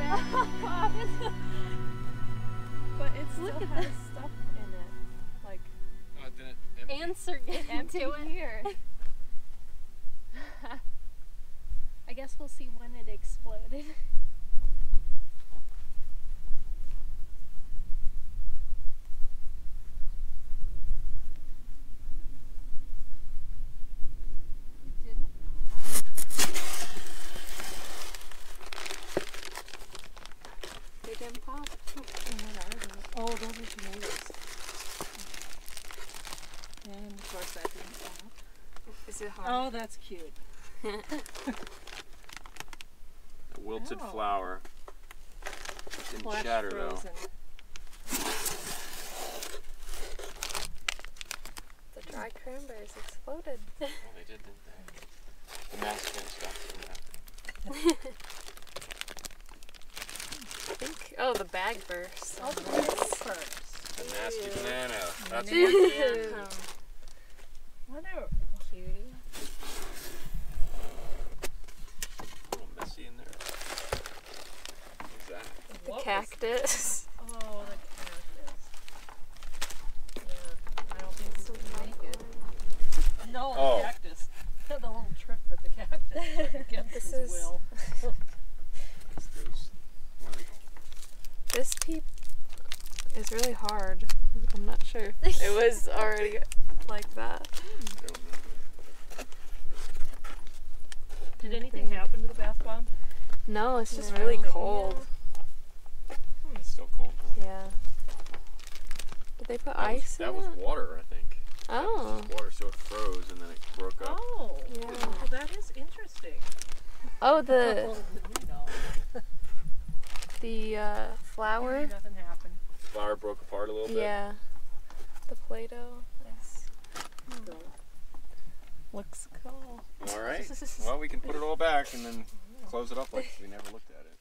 But it still has stuff in it. Like, didn't empty? Answer empty into it. here. I guess we'll see when it exploded. They didn't pop. Oh, those are tomatoes. And of course that didn't pop. Is it hard? Oh, that's cute. A wilted Oh. flower. Didn't Flash shatter frozen. The dry cranberries exploded. though. Oh, they did, didn't they? The masking stuff didn't happen. I think. Oh, the bag burst. Oh, the first. The nasty banana. That's Ew. what What a Cutie. a little messy in there. What's that? The what cactus. Oh, the cactus. Yeah, I don't think this would make it. No, the Oh. cactus. The little trick that the cactus took against This his is- will. Those, what are they called? This peep is really hard. I'm not sure. It was already like that. I don't know. Did anything happen to the bath bomb? No, it's just No. really cold. It's still cold. Huh? Yeah. Did they put ice That in was it? water, I think. That was Oh. just water, so it froze and then it broke up. Oh, Yeah. well, that is interesting. Oh, Little did we know. the flower. Nothing happened. Flower broke apart a little bit. Yeah. The Play-Doh. Nice. Looks cool. All right. Well, we can put it all back and then close it up like we never looked at it.